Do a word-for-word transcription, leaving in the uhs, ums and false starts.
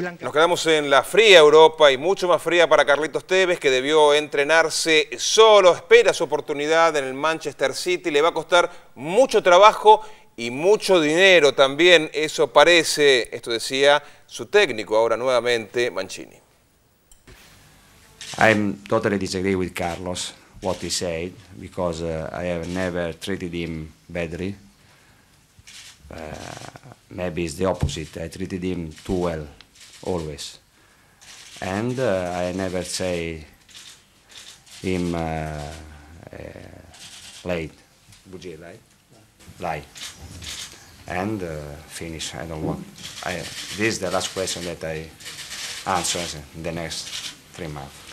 Nos quedamos en la fría Europa y mucho más fría para Carlitos Tevez, que debió entrenarse solo, espera su oportunidad en el Manchester City, le va a costar mucho trabajo y mucho dinero también, eso parece, esto decía su técnico ahora nuevamente, Mancini. I totally disagree with Carlos, what he said, because uh, I have never treated him badly. Uh, maybe it's the opposite, I treated him too well, always. And uh, I never say him uh, uh, late, bugie, lie? Lie. And uh, finish, I don't want, I, this is the last question that I answer in the next three months.